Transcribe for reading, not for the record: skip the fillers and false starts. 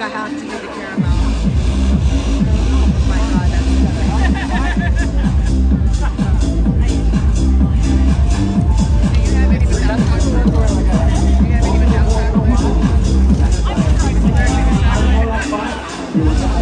I have to do the caramel. Oh my god, that's good. Do you have any without chocolate? Do you have any without chocolate?